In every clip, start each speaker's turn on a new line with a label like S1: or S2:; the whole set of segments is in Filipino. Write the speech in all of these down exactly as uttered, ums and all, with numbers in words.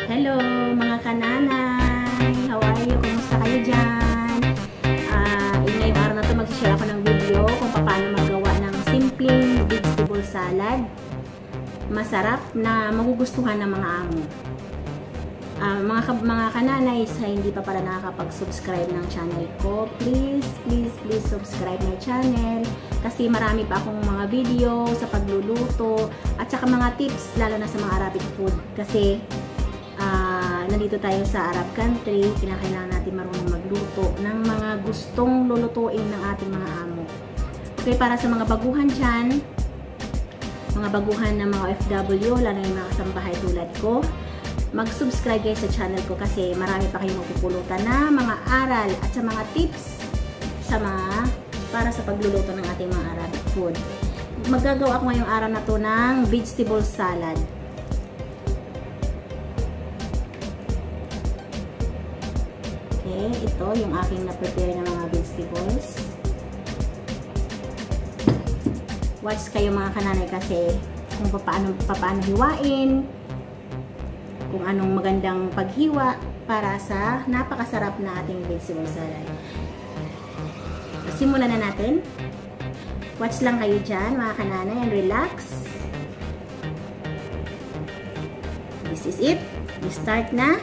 S1: Hello mga kananay! How are you? Kumusta kayo dyan? Uh, ngayong araw na ito mag-share ako ng video kung paano magawa ng simpleng vegetable salad. Masarap na magugustuhan ng mga amo. Uh, mga, mga kananay sa hindi pa pala nakakapag-subscribe ng channel ko, please, please, please subscribe my channel kasi marami pa akong mga video sa pagluluto at saka mga tips lalo na sa mga Arabic food kasi uh, nandito tayo sa Arab country, kinakailangan natin marunong magluto ng mga gustong lulutuin ng ating mga amo. Okay, para sa mga baguhan dyan, mga baguhan ng mga O F W, lalo yung mga kasambahay tulad ko, mag-subscribe kayo sa channel ko kasi marami pa kayong mapupulutan na mga aral at sa mga tips sa mga para sa pagluluto ng ating mga Arabic food. Magagawa ako ngayong araw na to ng vegetable salad. Okay, ito yung aking na-prepare ng mga vegetables. Watch kayo mga kananay kasi kung paano, paano hiwain, kung anong magandang paghiwa para sa napakasarap na ating vegetable salad. Simulan na natin. Watch lang kayo dyan mga kananay and relax. This is it. We start na.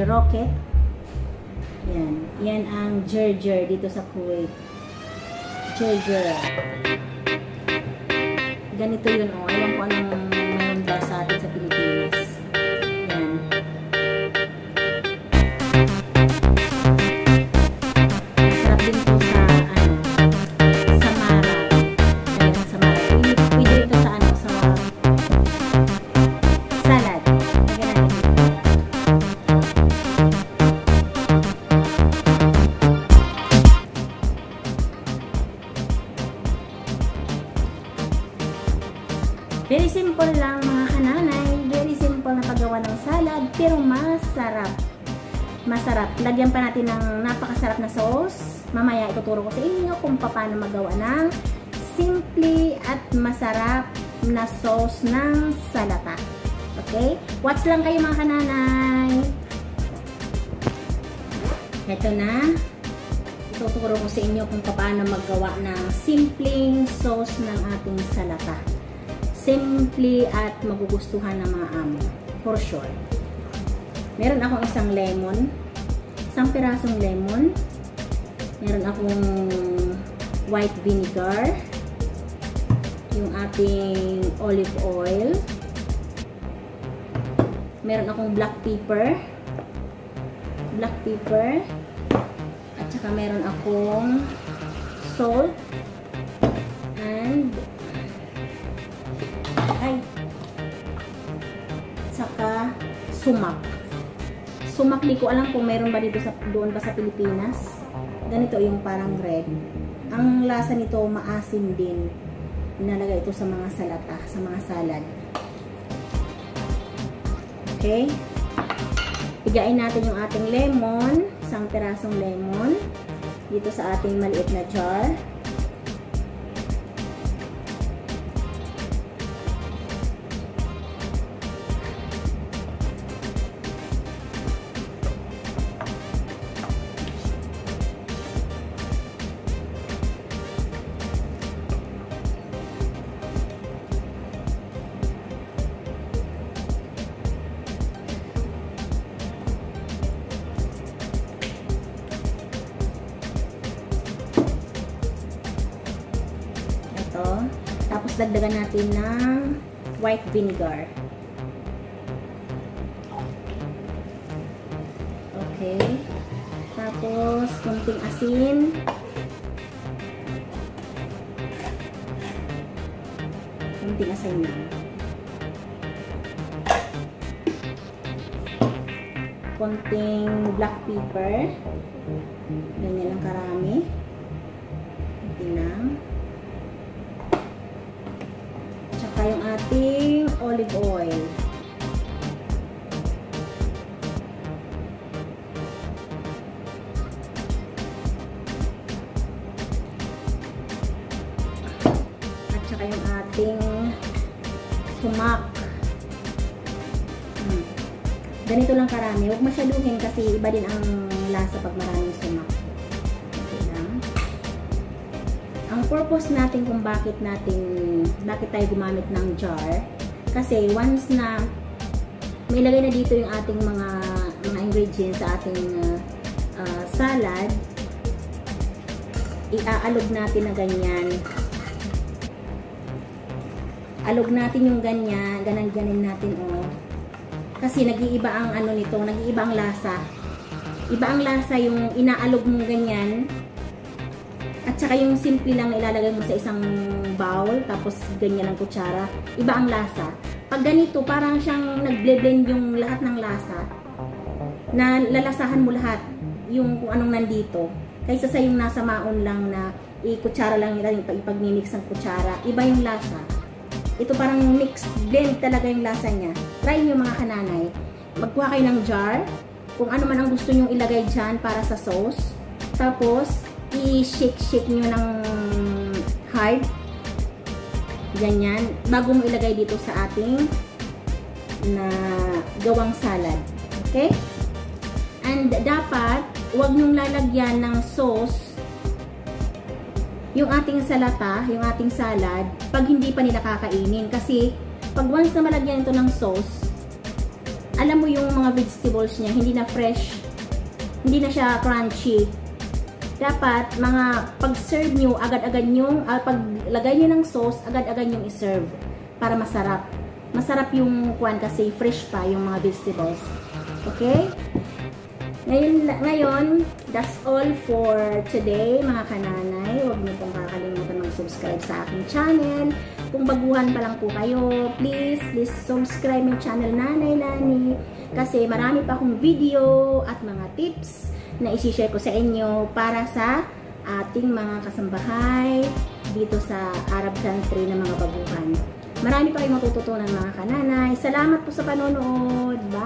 S1: rocket. Yan. Yan ang gerger dito sa Kuwait. Gerger. Ganito yun, oh. Alam ko anong mayroon daw sa atin sa Pilipinas. Yan. Sarap din po sa, ano, sa maraw. Ayan, sa maraw. Pwede ito sa, ano, sa salad. Lagyan natin dito. Very simple lang mga kananay, very simple na paggawa ng salad, pero masarap. Masarap. Lagyan pa natin ng napakasarap na sauce. Mamaya ituturo ko sa inyo kung paano magawa ng simple at masarap na sauce ng salata. Okay? Watch lang kayo mga kananay. Ito na. Ituturo ko sa inyo kung paano magawa ng simpleng sauce ng ating salata. Simple at magugustuhan ng mga amo. For sure. Meron akong isang lemon. Isang pirasong lemon. Meron akong white vinegar. Yung ating olive oil. Meron akong black pepper. Black pepper. At saka meron akong salt. And ay saka sumak. Sumak, di ko alam kung meron ba dito sa, doon ba sa Pilipinas. Ganito yung parang red. Ang lasa nito maasim din. Inalagay ito sa mga salata, sa mga salad. Okay? Pigain natin yung ating lemon, isang pirasong lemon dito sa ating maliit na jar. Tapos dagdagan natin ng white vinegar. Okay. Tapos konting asin. Konting asin lang. Konting black pepper. Ganyan lang karami. Konting lang. Yung ating olive oil. At saka yung ating sumak. Hmm. Ganito lang karami. Huwag masyaduhin kasi iba din ang lasa pag maraming sumak. Okay lang. Ang purpose natin kung bakit natin bakit tayo gumamit ng jar, kasi once na may lagay na dito yung ating mga mga ingredients sa ating uh, uh, salad, iaalog natin na ganyan. Alog natin yung ganyan, ganan-ganin natin, oh. Kasi nag-iiba ang ano nito, nag-iiba ang lasa. Iba ang lasa yung inaalog mo ganyan. At saka yung simple lang ilalagay mo sa isang bowl, tapos ganyan ang kutsara. Iba ang lasa. Pag ganito, parang siyang nag-blend yung lahat ng lasa. Na lalasahan mo lahat yung kung anong nandito. Kaysa sa yung nasa maon lang na i-kutsara lang nila, ipag-mimix ang kutsara. Iba yung lasa. Ito parang mix, blend talaga yung lasa niya. Try nyo mga kananay. Magkuha kayo ng jar. Kung ano man ang gusto nyo ilagay dyan para sa sauce. Tapos, i-shake-shake nyo ng hard. Ganyan. Bago mo ilagay dito sa ating na gawang salad. Okay? And dapat, huwag nyong lalagyan ng sauce yung ating salata, yung ating salad, pag hindi pa nila kakainin. Kasi, pag once na malagyan ito ng sauce, alam mo yung mga vegetables niya, hindi na fresh, hindi na siya crunchy. Dapat, mga pag-serve nyo, agad-agad yung, uh, paglagay nyo ng sauce, agad-agad yung i-serve para masarap. Masarap yung kuwan kasi fresh pa yung mga vegetables. Okay? Ngayon, ngayon, that's all for today, mga kananay. Huwag niyo pong kakalimutan mag-subscribe sa aking channel. Kung baguhan pa lang po kayo, please, please subscribe yung channel Nanay Lani. Kasi marami pa akong video at mga tips na isi-share ko sa inyo para sa ating mga kasambahay dito sa Arab country na mga baguhan. Marami pa kayong matututunan, mga kananay. Salamat po sa panonood. Bye!